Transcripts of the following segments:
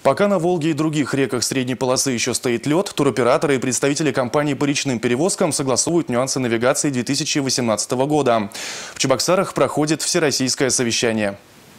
Пока на Волге и других реках средней полосы еще стоит лед, туроператоры и представители компаний по речным перевозкам согласовывают нюансы навигации 2018 года. В Чебоксарах проходит всероссийское совещание.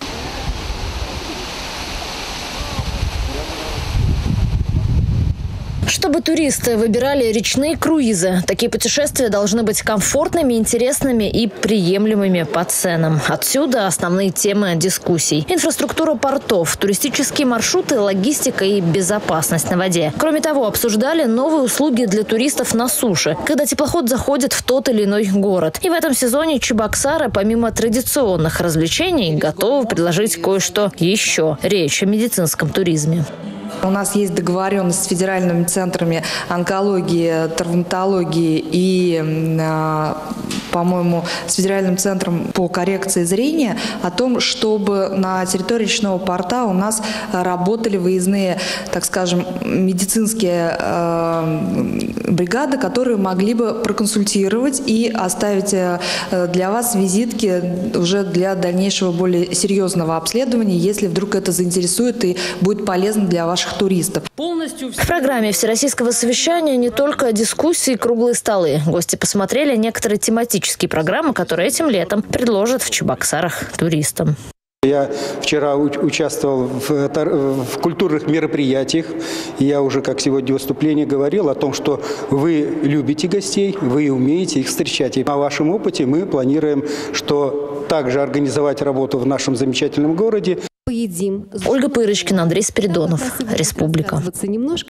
Чтобы туристы выбирали речные круизы, такие путешествия должны быть комфортными, интересными и приемлемыми по ценам. Отсюда основные темы дискуссий. Инфраструктура портов, туристические маршруты, логистика и безопасность на воде. Кроме того, обсуждали новые услуги для туристов на суше, когда теплоход заходит в тот или иной город. И в этом сезоне Чебоксары, помимо традиционных развлечений, готовы предложить кое-что еще. Речь о медицинском туризме. У нас есть договоренность с федеральными центрами онкологии, травматологии и, по-моему, с федеральным центром по коррекции зрения о том, чтобы на территории речного порта у нас работали выездные, так скажем, медицинские бригады, которые могли бы проконсультировать и оставить для вас визитки уже для дальнейшего более серьезного обследования, если вдруг это заинтересует и будет полезно для ваших туристов. В программе Всероссийского совещания не только дискуссии и круглые столы. Гости посмотрели некоторые тематические программы, которые этим летом предложат в Чебоксарах туристам. Я вчера участвовал в культурных мероприятиях. Я уже, как сегодня выступление, говорил о том, что вы любите гостей, вы умеете их встречать. И на вашем опыте мы планируем, что также организовать работу в нашем замечательном городе. Ольга Пырочкина, Андрей Спиридонов. Республика.